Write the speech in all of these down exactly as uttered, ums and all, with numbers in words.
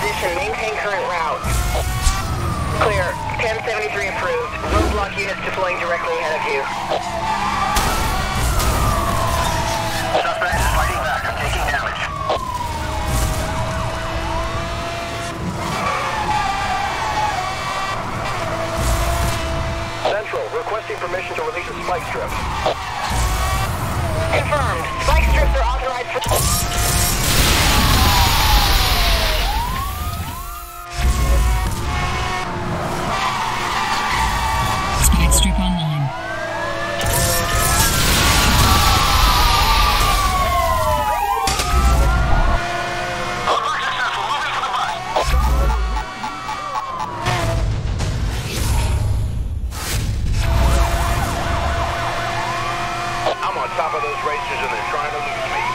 position. Maintain current route. Clear. ten seventy-three approved. Roadblock units deploying directly ahead of you. Suspect is fighting back. I'm taking damage. Central, requesting permission to release a spike strip. Confirmed. Spike strips are authorized for... Spike strip online. Roadblock successful. Moving for the bus. I'm on top of those racers and they're trying to lose me.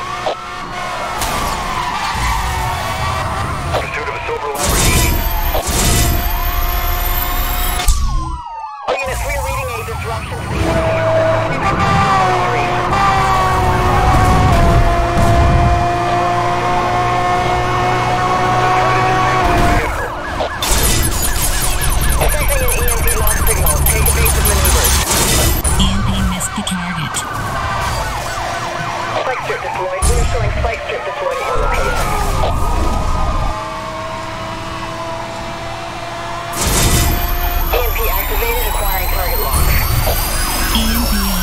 Pursuit of a silver Lamborghini. All units, we are reading a disruption to the three. Detecting an E M P lost signal. Take evasive maneuvers. E M P missed the target. Spike strip deployed. We are showing spike strip deployed at your location. E M P activated, acquiring target lock. E M P on.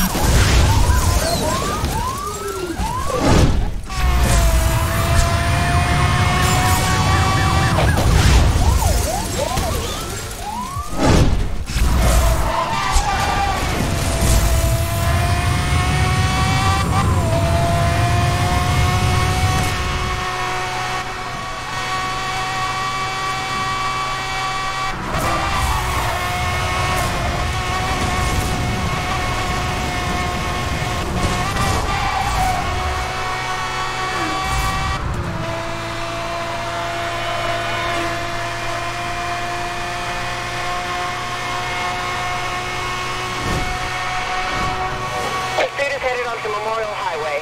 Pursuit is headed onto Memorial Highway.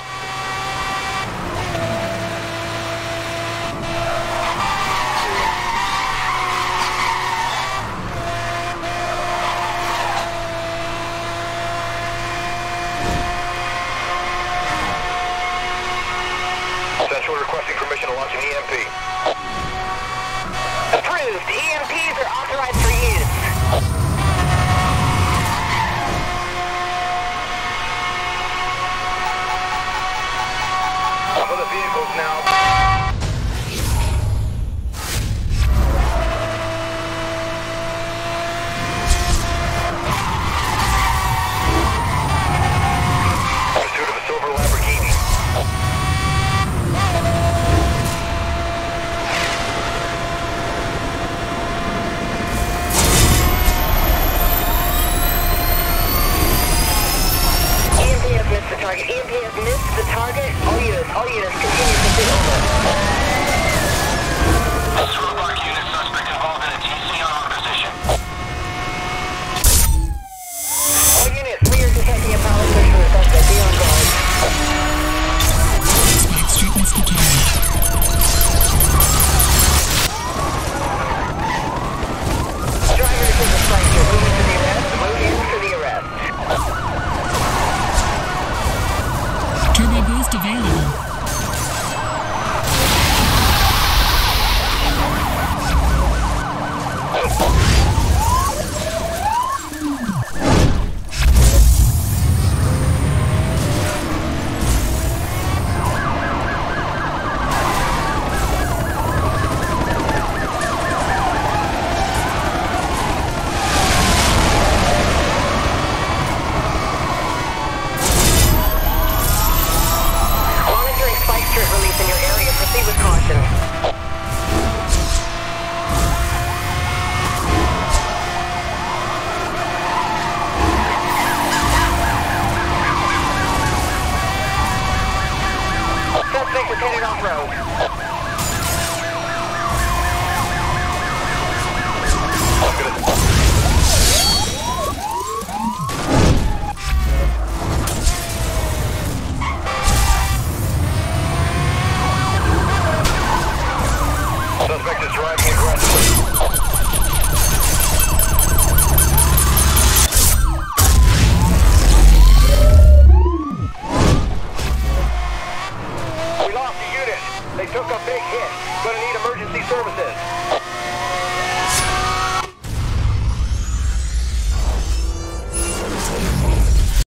Central requesting permission to launch an E M P. Approved. E M Ps are authorized for use. Some of the vehicles now. Pursuit of a silver Lamborghini. E M P has missed the target. E M P has missed the target. All units, all units, continue to sit over. This is roadblock unit. Suspect involved in a T C on our position. All units, we are detecting a power push from the suspect. Be on guard. Spike strip missed the target. Driver to the spike strip. Moving to the arrest. Move in for the arrest. Turbo boost available. Monitoring spike strip release in your area. Proceed with caution. Suspect is headed off-road.